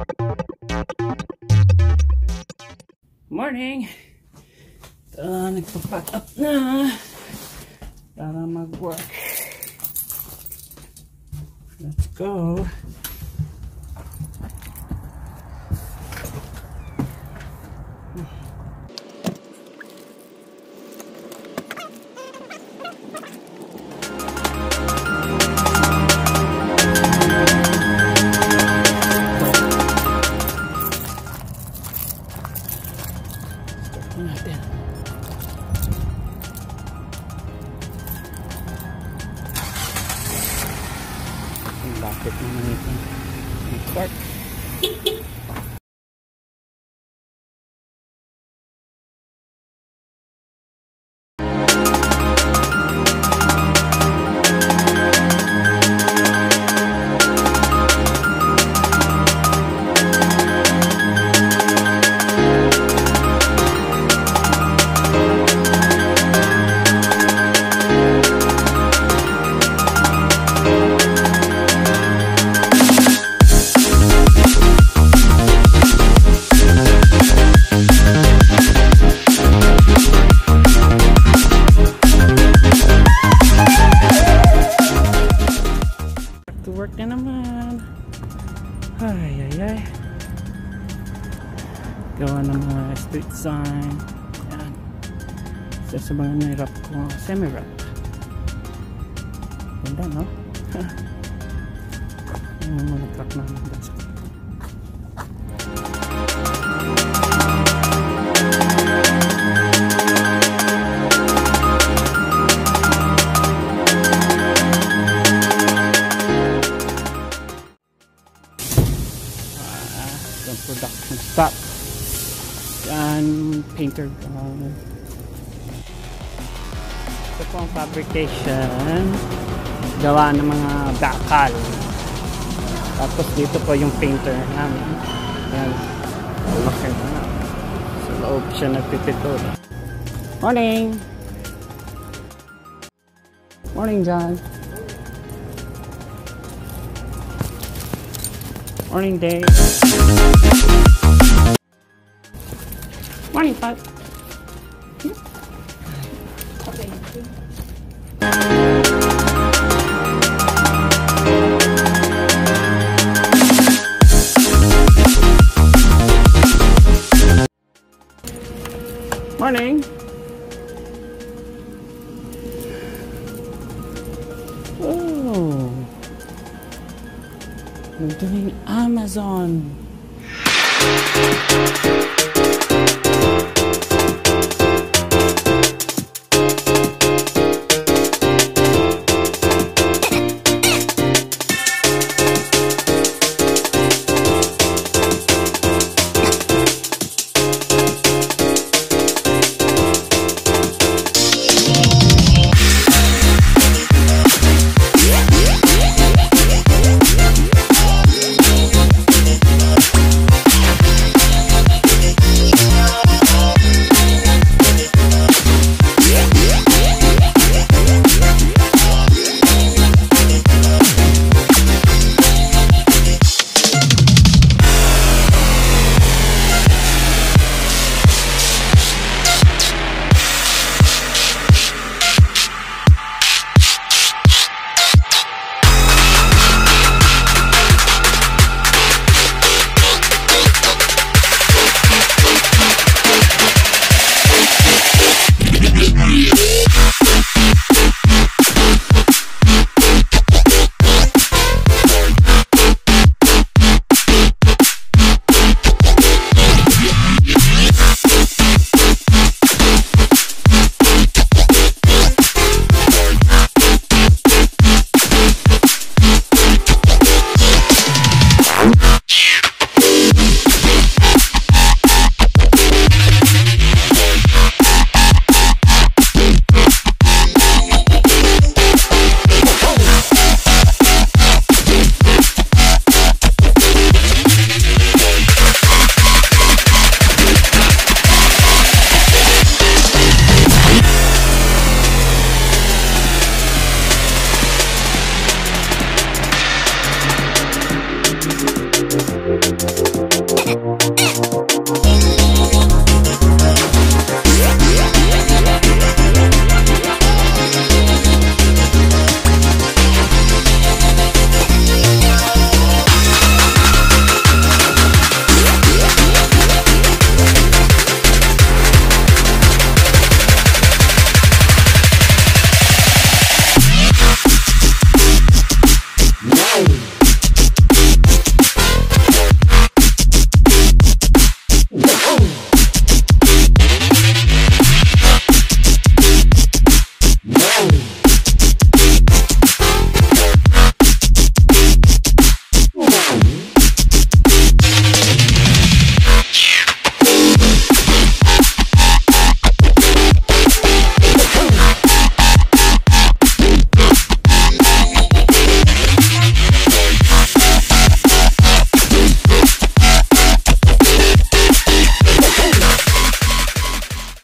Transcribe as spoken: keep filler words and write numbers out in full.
Morning! Uh, nagpa-pack up na para mag-work. Let's go! Natin. Ang lapit naman ito. Start. Work na naman. Ay ay ay. Gawa ng mga street sign. Yan. Isa sa mga nirap ko, semi-wrap. Ganda, no? Yung mga truck naman dyan sa production stop. Yan, painter ground. Ito po ang fabrication gawa ng mga Decal. Tapos dito po yung painter namin. Yan, laki na. Sa loob siya nagpipito. Morning! Morning, John. Morning, Dave. Morning, Pat. Okay. Morning. Oh. We're doing Amazon.